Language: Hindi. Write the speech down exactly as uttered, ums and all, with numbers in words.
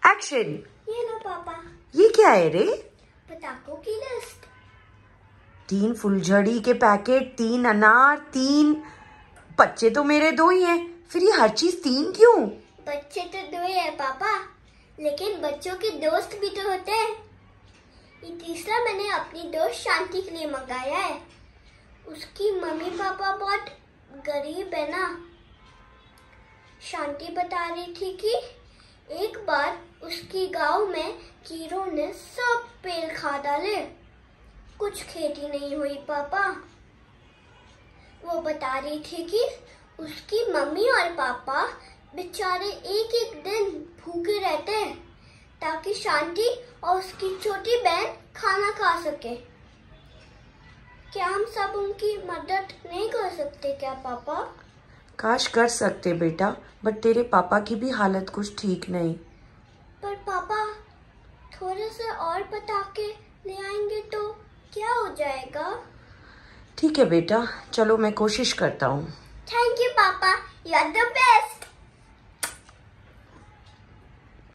एक्शन। ये लो पापा। ये क्या है रे? पटाखों की लिस्ट। तीन फुलझड़ी के पैकेट, तीन अनार, तीन बच्चे तो मेरे दो ही हैं, फिर ये हर चीज तीन क्यों? बच्चे तो दो ही है पापा, लेकिन बच्चों के दोस्त भी तो होते हैं। ये तीसरा मैंने अपनी दोस्त शांति के लिए मंगाया है। उसकी मम्मी पापा बहुत गरीब है ना। शांति बता रही थी कि एक बार उसकी गांव में कीड़ों ने सब पेड़ खा डाले, कुछ खेती नहीं हुई पापा। वो बता रही थी कि उसकी मम्मी और पापा बेचारे एक एक दिन भूखे रहते हैं ताकि शांति और उसकी छोटी बहन खाना खा सके। क्या हम सब उनकी मदद नहीं कर सकते क्या पापा? काश कर सकते बेटा, बट तेरे पापा की भी हालत कुछ ठीक नहीं। पर पापा थोड़े से और पटाखे ले आएंगे तो क्या हो जाएगा? ठीक है बेटा, चलो मैं कोशिश करता हूँ। थैंक यू पापा, यू आर द बेस्ट।